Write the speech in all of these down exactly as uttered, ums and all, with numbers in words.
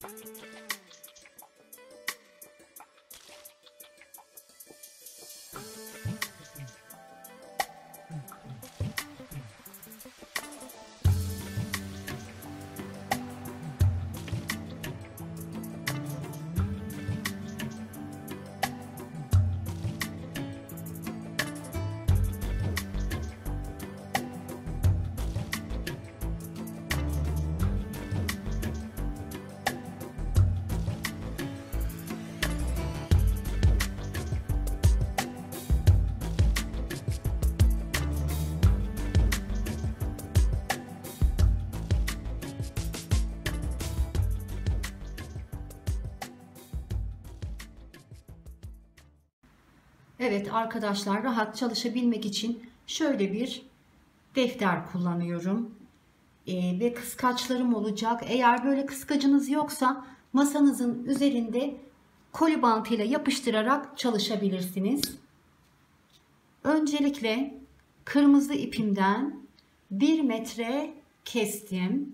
Evet arkadaşlar, rahat çalışabilmek için şöyle bir defter kullanıyorum. Ee, ve kıskaçlarım olacak. Eğer böyle kıskacınız yoksa masanızın üzerinde koli bantıyla yapıştırarak çalışabilirsiniz. Öncelikle kırmızı ipimden bir metre kestim.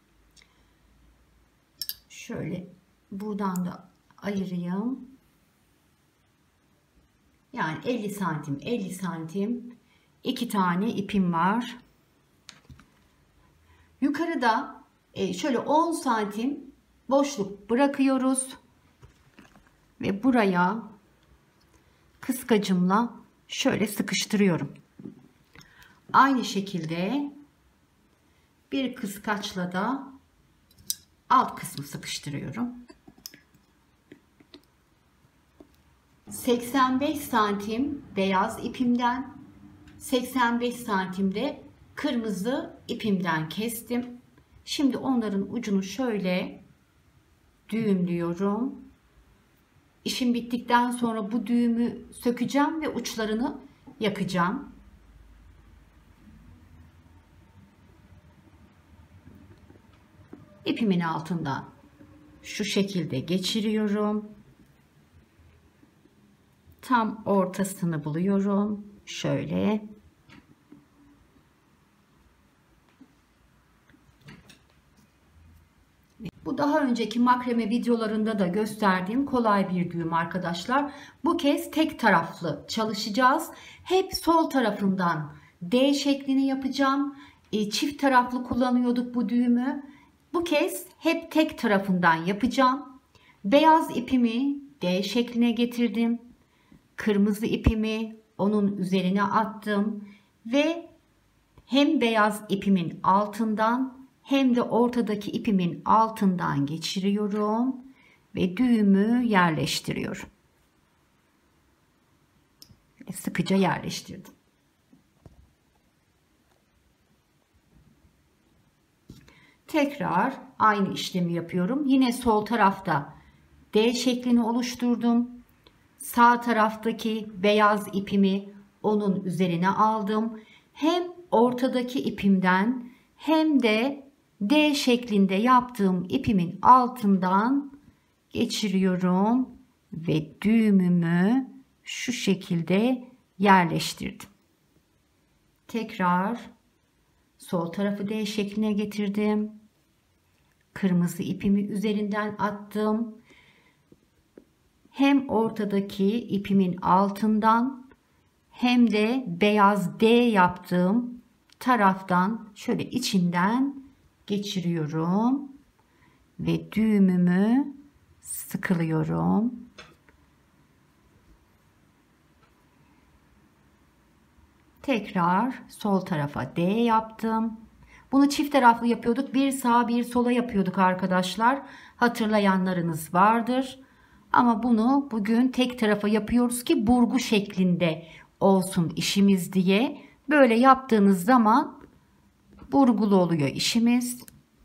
Şöyle buradan da ayırayım. Yani elli santim elli santim iki tane ipim var. Yukarıda şöyle on santim boşluk bırakıyoruz ve buraya kıskacımla şöyle sıkıştırıyorum. Aynı şekilde bir kıskaçla da alt kısmı sıkıştırıyorum. seksen beş santim beyaz ipimden, seksen beş santimde kırmızı ipimden kestim. Şimdi onların ucunu şöyle düğümlüyorum. İşim bittikten sonra bu düğümü sökeceğim ve uçlarını yakacağım. İpimin altından şu şekilde geçiriyorum. Tam ortasını buluyorum. Şöyle. Bu daha önceki makreme videolarında da gösterdiğim kolay bir düğüm arkadaşlar. Bu kez tek taraflı çalışacağız. Hep sol tarafından D şeklini yapacağım. E, çift taraflı kullanıyorduk bu düğümü. Bu kez hep tek tarafından yapacağım. Beyaz ipimi D şekline getirdim. Kırmızı ipimi onun üzerine attım ve hem beyaz ipimin altından hem de ortadaki ipimin altından geçiriyorum ve düğümü yerleştiriyorum. Sıkıca yerleştirdim. Tekrar aynı işlemi yapıyorum. Yine sol tarafta D şeklini oluşturdum. Sağ taraftaki beyaz ipimi onun üzerine aldım. Hem ortadaki ipimden hem de D şeklinde yaptığım ipimin altından geçiriyorum ve düğümümü şu şekilde yerleştirdim. Tekrar sol tarafı D şekline getirdim. Kırmızı ipimi üzerinden attım. Hem ortadaki ipimin altından hem de beyaz D yaptığım taraftan şöyle içinden geçiriyorum ve düğümümü sıkılıyorum. Tekrar sol tarafa D yaptım. Bunu çift taraflı yapıyorduk. Bir sağa bir sola yapıyorduk arkadaşlar. Hatırlayanlarınız vardır. Ama bunu bugün tek tarafa yapıyoruz ki burgu şeklinde olsun işimiz diye. Böyle yaptığınız zaman burgulu oluyor işimiz.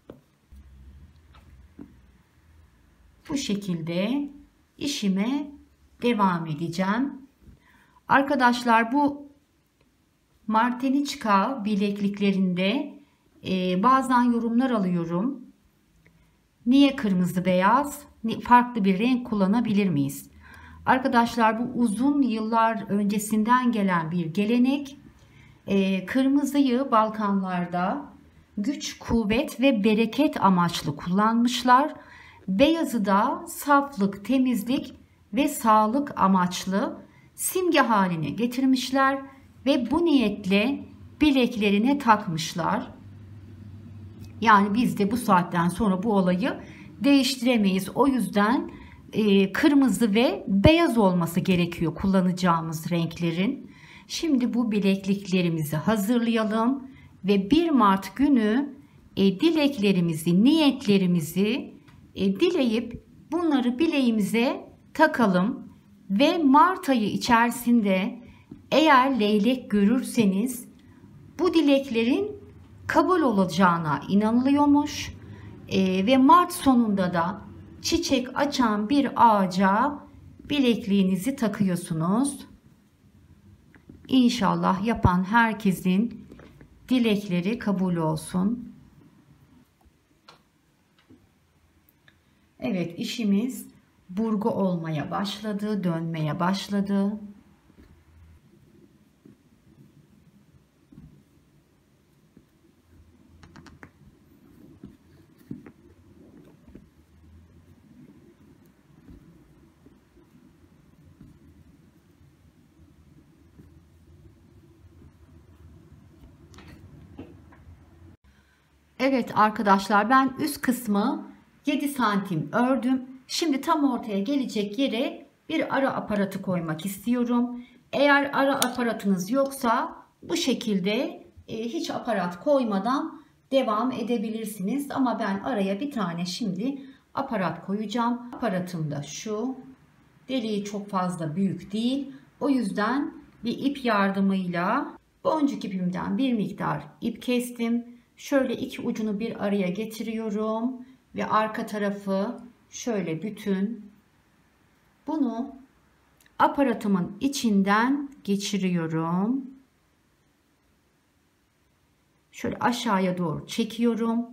Bu şekilde işime devam edeceğim. Arkadaşlar bu Marteniçka bilekliklerinde e, bazen yorumlar alıyorum. Niye kırmızı beyaz? Farklı bir renk kullanabilir miyiz? Arkadaşlar bu uzun yıllar öncesinden gelen bir gelenek. E, kırmızıyı Balkanlarda güç, kuvvet ve bereket amaçlı kullanmışlar. Beyazı da saflık, temizlik ve sağlık amaçlı simge haline getirmişler ve bu niyetle bileklerine takmışlar. Yani biz de bu saatten sonra bu olayı değiştiremeyiz. O yüzden e, kırmızı ve beyaz olması gerekiyor kullanacağımız renklerin. Şimdi bu bilekliklerimizi hazırlayalım ve bir Mart günü e, dileklerimizi, niyetlerimizi e, dileyip bunları bileğimize takalım ve Mart ayı içerisinde eğer leylek görürseniz bu dileklerin kabul olacağına inanılıyormuş e, ve Mart sonunda da çiçek açan bir ağaca bilekliğinizi takıyorsunuz. İnşallah yapan herkesin dilekleri kabul olsun. Evet, işimiz burgu olmaya başladı, dönmeye başladı. Evet arkadaşlar, ben üst kısmı yedi santim ördüm. Şimdi tam ortaya gelecek yere bir ara aparatı koymak istiyorum. Eğer ara aparatınız yoksa bu şekilde e, hiç aparat koymadan devam edebilirsiniz. Ama ben araya bir tane şimdi aparat koyacağım. Aparatım da şu. Deliği çok fazla büyük değil. O yüzden bir ip yardımıyla boncuk ipimden bir miktar ip kestim. Şöyle iki ucunu bir araya getiriyorum ve arka tarafı şöyle bütün bunu aparatımın içinden geçiriyorum. Şöyle aşağıya doğru çekiyorum.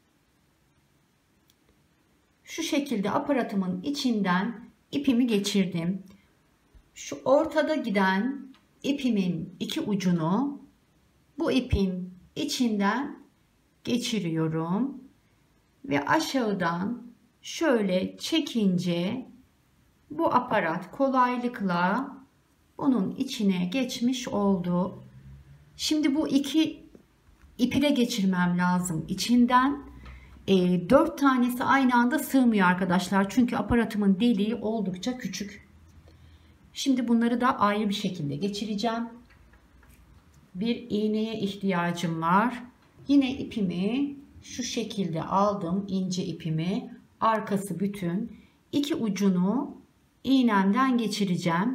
Şu şekilde aparatımın içinden ipimi geçirdim. Şu ortada giden ipimin iki ucunu bu ipin içinden geçiriyorum ve aşağıdan şöyle çekince bu aparat kolaylıkla bunun içine geçmiş oldu. Şimdi bu iki ipi de geçirmem lazım içinden. E, dört tanesi aynı anda sığmıyor arkadaşlar, çünkü aparatımın deliği oldukça küçük. Şimdi bunları da ayrı bir şekilde geçireceğim. Bir iğneye ihtiyacım var. Yine ipimi şu şekilde aldım, ince ipimi, arkası bütün, iki ucunu iğnemden geçireceğim.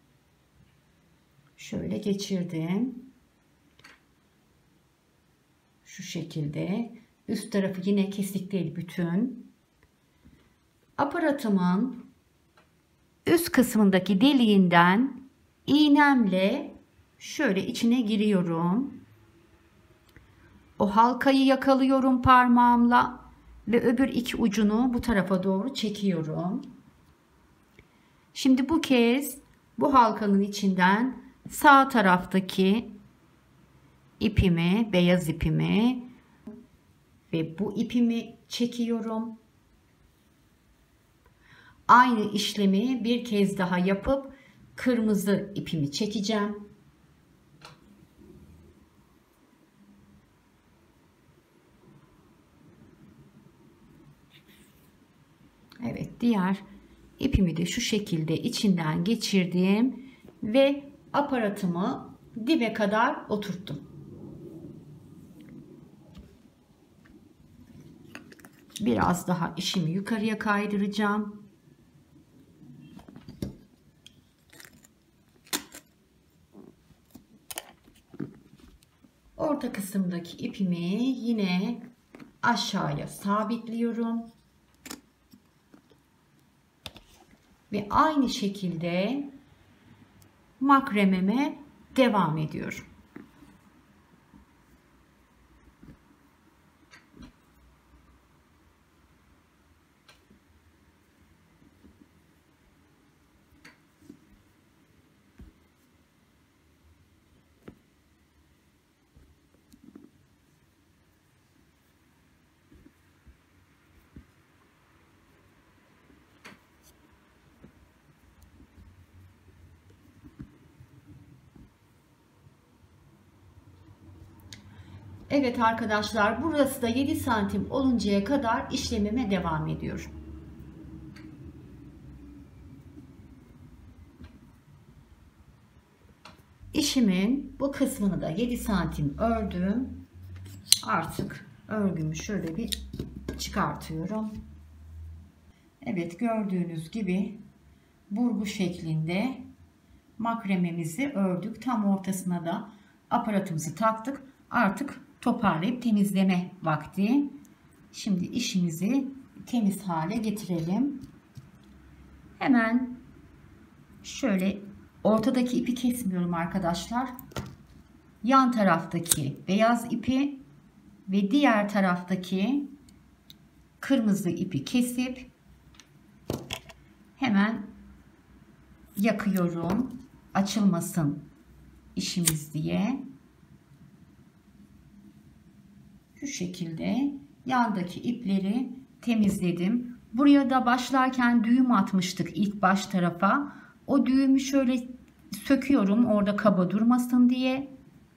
Şöyle geçirdim. Şu şekilde. Üst tarafı yine kesik değil, bütün. Aparatımın üst kısmındaki deliğinden iğnemle şöyle içine giriyorum. O halkayı yakalıyorum parmağımla ve öbür iki ucunu bu tarafa doğru çekiyorum. Şimdi bu kez bu halkanın içinden sağ taraftaki ipimi, beyaz ipimi ve bu ipimi çekiyorum. Aynı işlemi bir kez daha yapıp kırmızı ipimi çekeceğim. Evet, diğer ipimi de şu şekilde içinden geçirdim ve aparatımı dibe kadar oturttum. Biraz daha işimi yukarıya kaydıracağım. Orta kısımdaki ipimi yine aşağıya sabitliyorum. Ve aynı şekilde makrememe devam ediyorum. Evet arkadaşlar, burası da yedi santim oluncaya kadar işlemime devam ediyorum. İşimin bu kısmını da yedi santim ördüm. Artık örgümü şöyle bir çıkartıyorum. Evet, gördüğünüz gibi burgu şeklinde makrememizi ördük. Tam ortasına da aparatımızı taktık. Artık toparlayıp temizleme vakti. Şimdi işimizi temiz hale getirelim. Hemen şöyle ortadaki ipi kesmiyorum arkadaşlar. Yan taraftaki beyaz ipi ve diğer taraftaki kırmızı ipi kesip hemen yakıyorum. Açılmasın işimiz diye. Şu şekilde yandaki ipleri temizledim. Buraya da başlarken düğüm atmıştık ilk baş tarafa. O düğümü şöyle söküyorum orada kaba durmasın diye.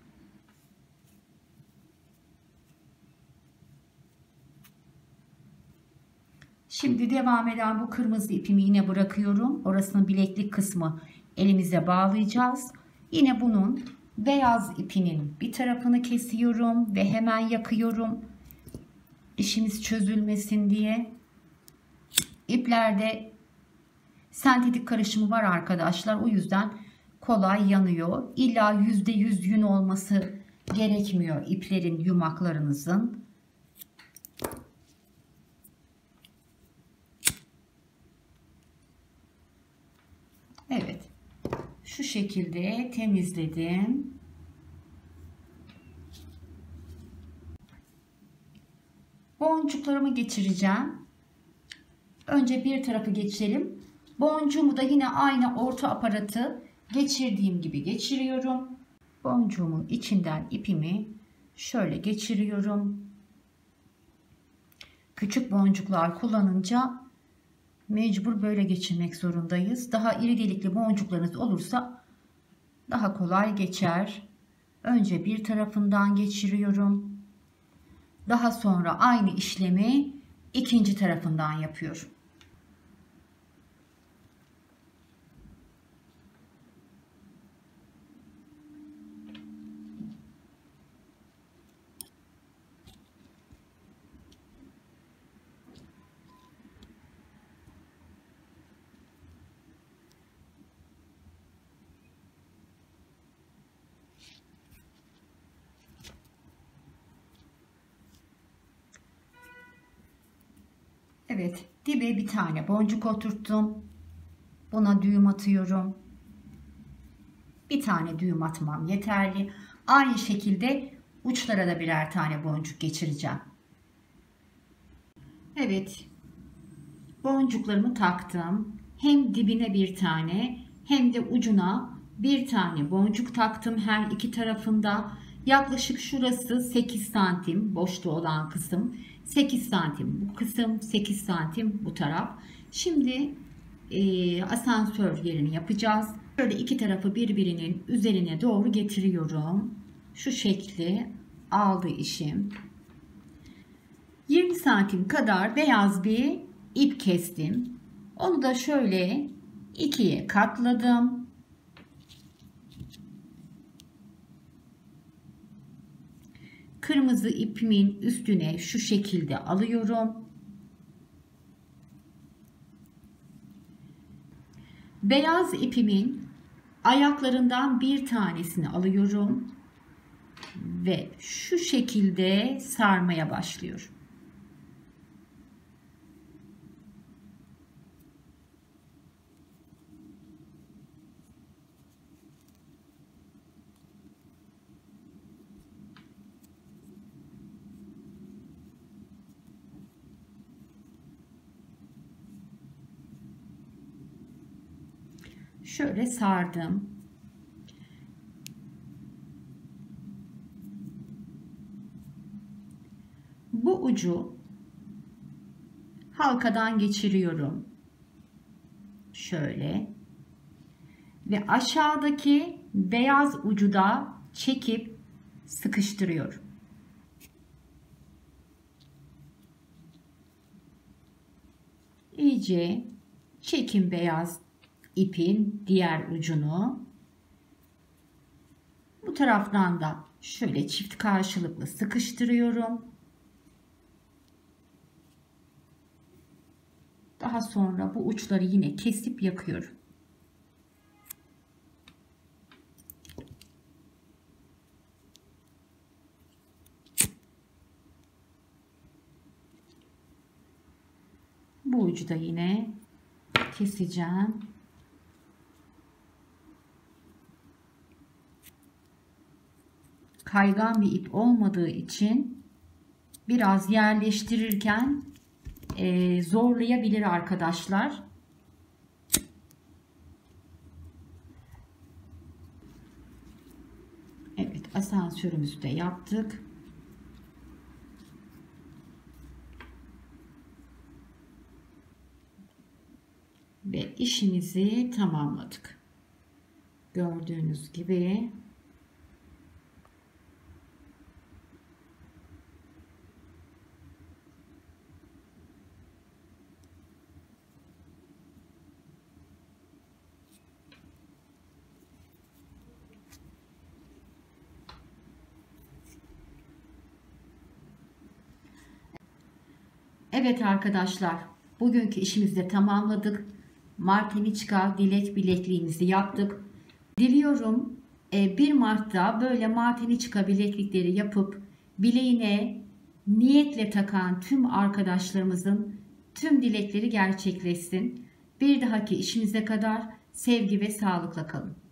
Şimdi devam eden bu kırmızı ipimi yine bırakıyorum. Orasının bileklik kısmı elimize bağlayacağız. Yine bunun beyaz ipinin bir tarafını kesiyorum ve hemen yakıyorum. İşimiz çözülmesin diye. İplerde sentetik karışımı var arkadaşlar. O yüzden kolay yanıyor. İlla yüzde yüz yün olması gerekmiyor iplerin, yumaklarınızın. Evet. Şu şekilde temizledim. Boncuklarımı geçireceğim. Önce bir tarafı geçirelim. Boncuğumu da yine aynı orta aparatı geçirdiğim gibi geçiriyorum. Boncuğumun içinden ipimi şöyle geçiriyorum. Küçük boncuklar kullanınca mecbur böyle geçirmek zorundayız. Daha iri delikli boncuklarınız olursa daha kolay geçer. Önce bir tarafından geçiriyorum. Daha sonra aynı işlemi ikinci tarafından yapıyorum. Evet, dibe bir tane boncuk oturttum. Buna düğüm atıyorum. Bir tane düğüm atmam yeterli. Aynı şekilde uçlara da birer tane boncuk geçireceğim. Evet, boncuklarımı taktım. Hem dibine bir tane hem de ucuna bir tane boncuk taktım her iki tarafında. Yaklaşık şurası sekiz santim boşluğu olan kısım. sekiz santim bu kısım, sekiz santim bu taraf. Şimdi e, asansör yerini yapacağız. Böyle iki tarafı birbirinin üzerine doğru getiriyorum. Şu şekli aldı işim. yirmi santim kadar beyaz bir ip kestim. Onu da şöyle ikiye katladım. Kırmızı ipimin üstüne şu şekilde alıyorum. Beyaz ipimin ayaklarından bir tanesini alıyorum ve şu şekilde sarmaya başlıyorum. Şöyle sardım. Bu ucu halkadan geçiriyorum. Şöyle. Ve aşağıdaki beyaz ucu da çekip sıkıştırıyorum. iyice çekin beyaz ipin diğer ucunu. Bu taraftan da şöyle çift karşılıklı sıkıştırıyorum. Daha sonra bu uçları yine kesip yakıyorum. Bu ucu da yine keseceğim. Kaygan bir ip olmadığı için biraz yerleştirirken e, zorlayabilir arkadaşlar. Evet, asansörümüzü de yaptık. Ve işimizi tamamladık. Gördüğünüz gibi evet arkadaşlar, bugünkü işimizi de tamamladık. Martiniçka dilek bilekliğimizi yaptık. Diliyorum bir Mart'ta böyle Martiniçka bileklikleri yapıp bileğine niyetle takan tüm arkadaşlarımızın tüm dilekleri gerçekleşsin. Bir dahaki işimize kadar sevgi ve sağlıkla kalın.